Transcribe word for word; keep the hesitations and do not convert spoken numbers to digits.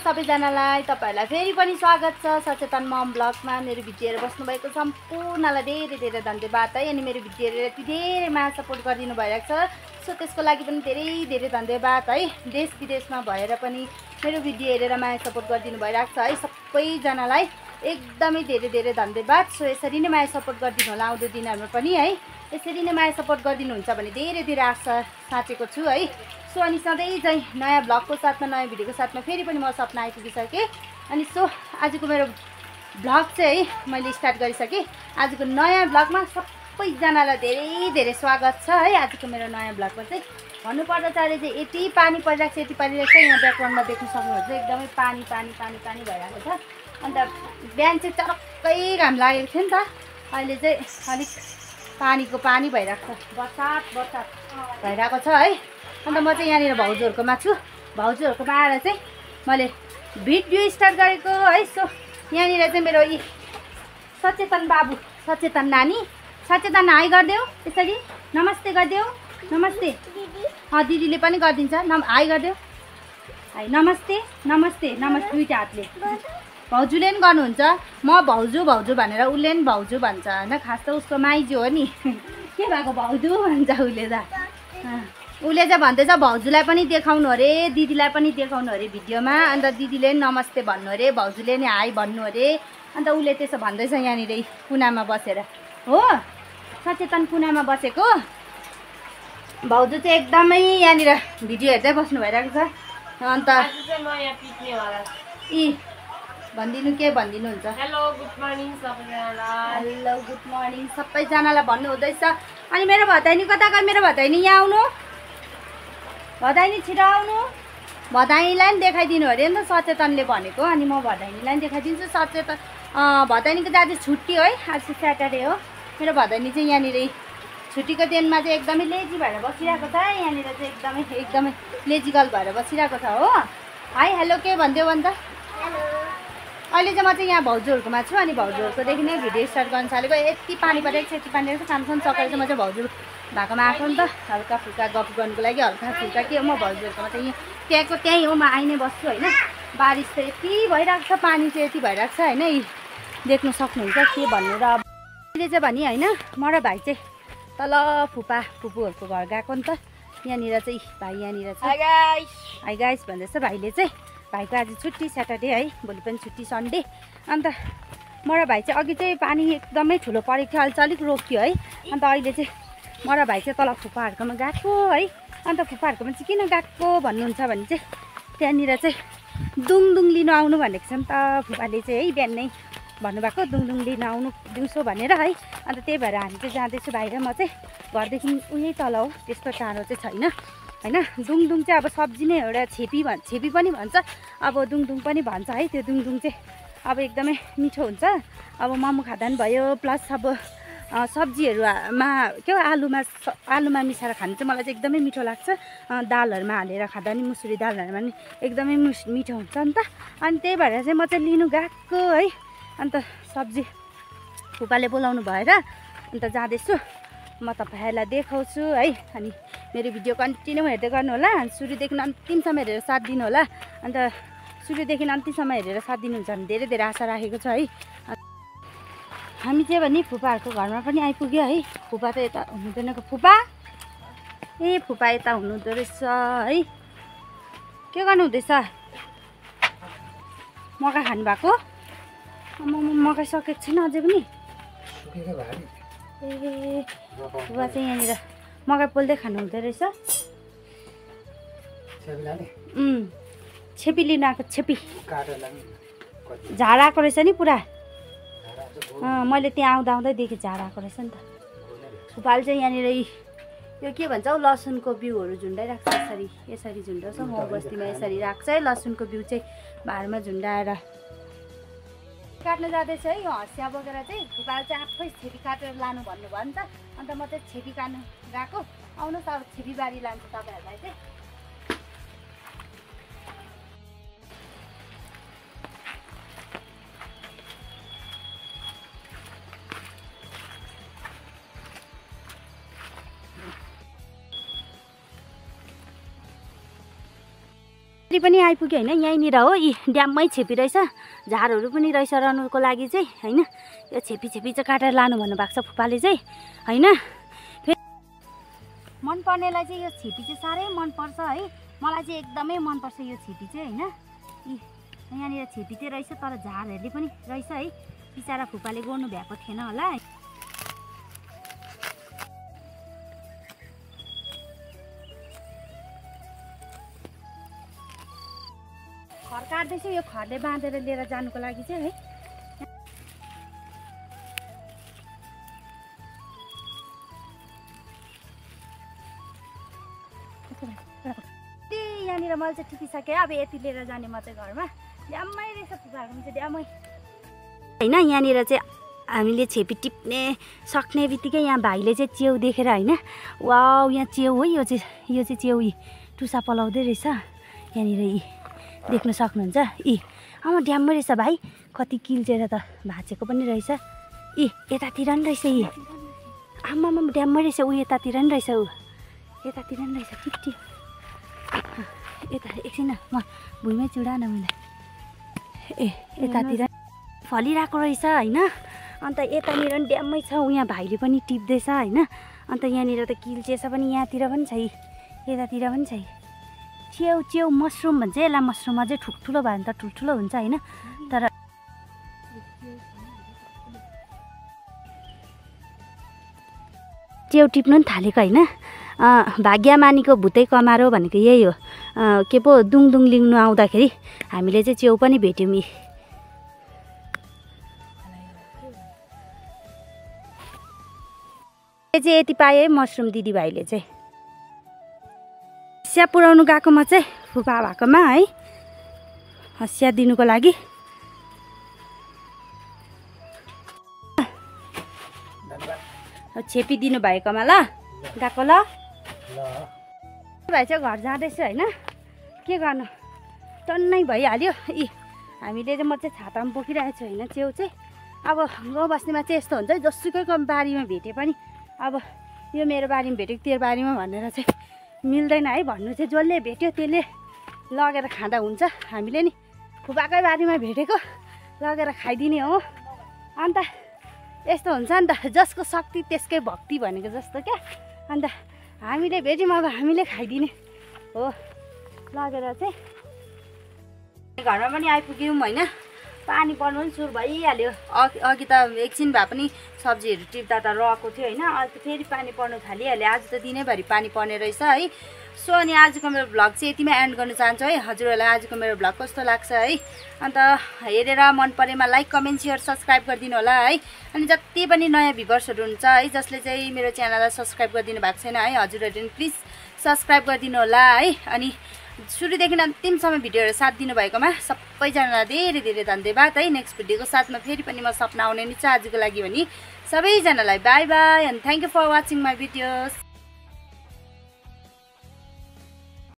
सबैजनालाई तपाईहरुलाई फेरि पनि स्वागत छ सचेतन मम ब्लगमा। मेरो भिडियो हेरेर बस्नुभएको सम्पूर्णलाई धेरै धेरै धन्यवाद है। अनि मेरो भिडियो हेरेर यति धेरै मा सपोर्ट गरिदिनु भइरहेको छ, सो त्यसको लागि पनि धेरै धेरै धन्यवाद है। देश विदेशमा भएर पनि मेरो भिडियो हेरेर माया सपोर्ट गरिदिनु भइरहेको छ है। सबैजनालाई एकदमै धेरै धेरै धन्यवाद। सो यसरी नै माया सपोर्ट गरिदिनु होला आउँदो दिनहरुमा पनि है। यसरी नै माया सपोर्ट गरिदिनुहुन्छ भने धेरै धेरै आशा साँचेको छु है। सो अनि सधैँ चाहिँ नयाँ ब्लगको साथमा नयाँ भिडियोको साथमा फेरि पनि म सपना आइपुगिसकेँ। अनि सो आजको मेरो ब्लग चाहिँ है मैले स्टार्ट गरिसकेँ। आजको नयाँ ब्लगमा सबैजनालाई धेरै धेरै स्वागत छ है। आजको मेरो नयाँ ब्लगमा चाहिँ भन्नुपर्दा चाहिँ चाहिँ यति पानी परिरहेको छ, यति परिरहेको छ। यहाँ ब्याकग्राउन्डमा देख्न सक्नुहुन्छ एकदमै पानी पानी पानी पानी भइरहेको छ। अन्त बिहान चाहिँ चरक्कै घाम लागेको थियो नि त, अहिले चाहिँ अलिक पानीको पानी भइरहेको छ, बर्सात बर्सात भइरहेको छ है। अन्त म चाहिँ यहाँनिर भाउजूहरूकोमा छु। भाउजूहरूकोमा आएर चाहिँ मैले भिडियो स्टार्ट गरेको है। सो यहाँनिर चाहिँ मेरो यी सचेतन बाबु, सचेतन नानी, सचेतन हाई गरिदेऊ, यसरी नमस्ते गरिदेऊ, नमस्ते। अँ दिदीले पनि गरिदिन्छ, नम हाई गरिदेऊ, हाई नमस्ते नमस्ते नमस्ते दुईवटा हातले। भाउजूले पनि गर्नुहुन्छ, म भाउजू भाउजू भनेर उसले पनि भाउजू भन्छ होइन। खास त उसको माइजू हो नि, के भएको भाउजू भन्छ उसले त। उसले चाहिँ भन्दैछ भाउजूलाई पनि देखाउनु अरे, दिदीलाई पनि देखाउनु अरे भिडियोमा। अन्त दिदीले पनि नमस्ते भन्नु अरे, भाउजूले नि हाई भन्नु अरे। अन्त उसले त्यसो भन्दैछ यहाँनिर कुनामा बसेर हो, सचेतन कुनामा बसेको। भाउजू चाहिँ एकदमै यहाँनिर भिडियो हेर्दै बस्नु भइरहेको छ। अन्त यी भनिदिनु के भनिदिनुहुन्छ? हेलो गुड मर्निङ सबैजनालाई। हेलो गुड मर्निङ सबैजनालाई भन्नु हुँदैछ। अनि मेरो भदैनी कता गयो? मेरो भदैनी यहाँ आउनु, भदैनी छिटो आउनु। भदैनीलाई पनि देखाइदिनु अरे नि त सचेतनले भनेको। अनि म भदैनीलाई पनि देखाइदिन्छु। सचेतन भदैनीको चाहिँ आज छुट्टी है, आज स्याटरडे हो। मेरो भदैनी चाहिँ यहाँनिर छुट्टीको दिनमा चाहिँ एकदमै लेजी भएर बसिरहेको छ। यहाँनिर चाहिँ एकदमै एकदमै लेजिकल भएर बसिरहेको छ हो। हाई हेलो के भनिदेऊ अन्त? अहिले चाहिँ म चाहिँ यहाँ भाउजूहरूकोमा छु। अनि भाउजूहरूकोदेखि नै भिडियो स्टार्ट गर्न थालेको। यति पानी परेको छ, यति पानी परेको छ। कामसँग सकाएर चाहिँ म चाहिँ भाउजू भएकोमा आएको नि त, हल्का फुल्का गफ गर्नुको लागि। हल्का फुल्का के हो, म भाउजूहरूकोमा चाहिँ त्यहाँको त्यहीँ हो, म आइ नै बस्छु होइन। बारिस त यति भइरहेको छ, पानी चाहिँ यति भइरहेको छ होइन। देख्नु सक्नुहुन्छ के भन्नु। र अब अहिले चाहिँ भने होइन म र भाइ चाहिँ तल फुपा फुपूहरूको घर गएको नि त। यहाँनिर चाहिँ भाइ यहाँनिर छ। हाई गाइस, हाई गाइस भन्दैछ भाइले चाहिँ। भाइको आज छुट्टी स्याटरडे है, भोलि पनि छुट्टी सन्डे। अन्त म र भाइ चाहिँ अघि चाहिँ पानी एकदमै ठुलो परेको थियो, अहिले चाहिँ अलिक रोक्यो है। अन्त अहिले चाहिँ म र भाइ चाहिँ तल फुपाहरूकोमा गएको है। अन्त फुपाहरूकोमा चाहिँ किन गएको भन्नुहुन्छ भने चाहिँ त्यहाँनिर चाहिँ दुङदुङ लिनु आउनु भनेको छ नि त फुपाले चाहिँ है। बिहान नै भन्नुभएको दुङदुङ लिनु आउनु दिउँसो भनेर है। अन्त त्यही भएर हामी चाहिँ जाँदैछु भाइ र म चाहिँ। घरदेखि उहीँ तल हो, त्यस्तो टाढो चाहिँ छैन होइन। दुङदुङ चाहिँ अब सब्जी नै एउटा छेपी भन् छेपी पनि भन्छ, अब दुङदुङ पनि भन्छ है। त्यो दुङदुङ चाहिँ अब एकदमै मिठो हुन्छ। अब मोमो खाँदा पनि भयो, प्लस अब सब्जीहरूमा के हो आलुमा आलुमा मिसाएर खानु चाहिँ मलाई चाहिँ एकदमै मिठो लाग्छ। दालहरूमा हालेर खाँदा नि, मुसुरी दालहरूमा नि एकदमै मिठो हुन्छ नि त। अनि त्यही भएर चाहिँ म चाहिँ लिनु गएको है। अन्त सब्जी फुपाले बोलाउनु भएर अन्त जाँदैछु। म तपाईँहरूलाई देखाउँछु है। अनि मेरो भिडियो कन्टिन्यू हेर्दै गर्नु होला, सुरुदेखि अन्तिमसम्म हेरेर साथ दिनु होला। अन्त सुरुदेखि अन्तिमसम्म हेरेर साथ दिनुहुन्छ भने धेरै धेरै आशा राखेको छ है। हामी चाहिँ भने फुपाहरूको घरमा पनि आइपुग्यो है। फुपा त यता हुनुहुँदैन, फुपा ए फुपा यता हुनुहुँदो रहेछ है। के गर्नु हुँदैछ? मकै खानुभएको? म मकै सकेको छैन अझै पनि। ए फुपा चाहिँ यहाँनिर मकै पोल्दै खानु हुँदो रहेछ। उम् छेपी लिनु आएको, छेपी झार आएको रहेछ नि पुरा। अँ मैले त्यहाँ आउँदा आउँदै देखेँ झार आएको रहेछ नि त। फुपाले चाहिँ यहाँनिर यो के भन्छ हौ लसुनको बिउहरू झुन्डाइराख्छ। यसरी यसरी झुन्डाउँछ, म बस्तीमा यसरी राख्छ है। लसुनको बिउ चाहिँ भारमा झुन्डाएर काट्न जाँदैछ है। यो हँसिया बोकेर चाहिँ फुपाले चाहिँ आफै छेपी काटेर लानु भन्नुभयो नि त। अन्त म चाहिँ छेपी काट्नु गएको। आउनुहोस् अब छेपी बारी लान्छु तपाईँहरूलाई चाहिँ। छेत्री पनि आइपुग्यो होइन। यहीँनिर हो, यी ड्याममै छेपी रहेछ, झारहरू पनि रहेछ रहनुको लागि चाहिँ होइन। यो छेपी छेपी चाहिँ काटेर लानु भन्नुभएको छ फुपाले चाहिँ होइन। फेरि मनपर्नेलाई चाहिँ यो छेपी चाहिँ साह्रै मनपर्छ है। मलाई चाहिँ एकदमै मनपर्छ यो छेपी चाहिँ होइन। यी यहाँनिर छेपी चाहिँ रहेछ, तर झारहरूले पनि रहेछ है। बिचरा फुपाले गर्नु भएको थिएन होला। खर काट्दैछु, यो खरले बाँधेर लिएर जानुको लागि चाहिँ है। यहाँनिर मैले चाहिँ टिपिसकेँ। अब यति लिएर जाने म चाहिँ घरमा। ड्याममै रहेछ फुपाहरूको चाहिँ ड्याममै होइन। यहाँनिर चाहिँ हामीले छेपी टिप्ने सक्ने बित्तिकै यहाँ भाइले चाहिँ च्याउ देखेर होइन, वाउ यहाँ च्याउ हो, यो चाहिँ यो चाहिँ च्याउ यी टुसा पलाउँदै रहेछ। यहाँनिर यी देख्न सक्नुहुन्छ। यी आमा ड्याममै रहेछ भाइ, कति किल्चेर त भाँचेको पनि रहेछ। यी यतातिर नि रहेछ, यी आमामा ड्याममै रहेछ। ऊ यतातिर नि रहेछ, ऊ यतातिर नि रहेछ फिफ्टी। यता एकछिन म भुइँमै चुडा न मैले। ए यतातिर फलिरहेको रहेछ होइन। अन्त यतानिर पनि ड्याममै छ, ऊ यहाँ भाइले पनि टिप्दैछ होइन। अन्त यहाँनिर त किल्चेछ पनि, यहाँतिर पनि छ, यतातिर पनि छ। च्याउ च्याउ मसरुम भन्छ यसलाई। मसरुम अझै ठुल्ठुलो भयो भने त ठुल्ठुलो हुन्छ होइन। तर च्याउ टिप्नु पनि थालेको होइन। भाग्यमानीको भुतै कमारो भनेको यही हो। के पो दुङदुङ लिङ्नु आउँदाखेरि हामीले चाहिँ च्याउ पनि भेट्यौँ। यी चाहिँ यति पाएँ है मसरुम दिदीभाइले चाहिँ। हँसिया पुऱ्याउनु गएकोमा चाहिँ फुपा भएकोमा है, हँसिया दिनुको लागि। छेपी दिनु भएकोमा ल गएको ल भाइ चाहिँ घर जाँदैछु होइन। के गर्नु टन्नै भइहाल्यो। यी हामीले चाहिँ म चाहिँ छातामा बोकिरहेको छु होइन। च्याउ चाहिँ अब गाउँ बस्तीमा चाहिँ यस्तो हुन्छ, जसुकैको बारीमा भेटे पनि अब यो मेरो बारीमा भेटेको तेरो बारीमा भनेर चाहिँ मिल्दैन है। भन्नु चाहिँ जसले भेट्यो त्यसले लगेर खाँदा हुन्छ। हामीले नि फुपाकै बारीमा भेटेको लगेर खाइदिने हो। अन्त यस्तो हुन्छ नि त, जसको शक्ति त्यसकै भक्ति भनेको जस्तो क्या। अन्त हामीले भेट्यौँ, अब हामीले खाइदिने हो लगेर चाहिँ। घरमा पनि आइपुग्यौँ होइन। पानी पर्नु पनि सुरु भइहाल्यो। अघि अघि त एकछिन भए पनि सब्जीहरू टिप्दा त रहेको थियो होइन। अहिले त फेरि पानी पर्नु थालिहाल्यो। आज त दिनैभरि पानी पर्ने रहेछ है। सो अनि आजको मेरो भ्लग चाहिँ यतिमै एन्ड गर्न चाहन्छु है। हजुरहरूलाई आजको मेरो भ्लग कस्तो लाग्छ है। अन्त हेरेर मन परेमा लाइक कमेन्ट सेयर सब्सक्राइब गरिदिनु होला है। अनि जति पनि नयाँ भ्युवर्सहरू हुन्छ है, जसले चाहिँ मेरो च्यानललाई सब्सक्राइब गरिदिनु भएको छैन है, हजुरहरूले प्लिज सब्सक्राइब गरिदिनु होला है। अनि सुरुदेखि अन्तिमसम्म भिडियोहरू साथ दिनुभएकोमा सबैजनालाई धेरै धेरै धन्यवाद है। नेक्स्ट भिडियोको साथमा फेरि पनि म सपना आउने नै छ आजको लागि भने सबैजनालाई bye bye and thank you for watching my videos.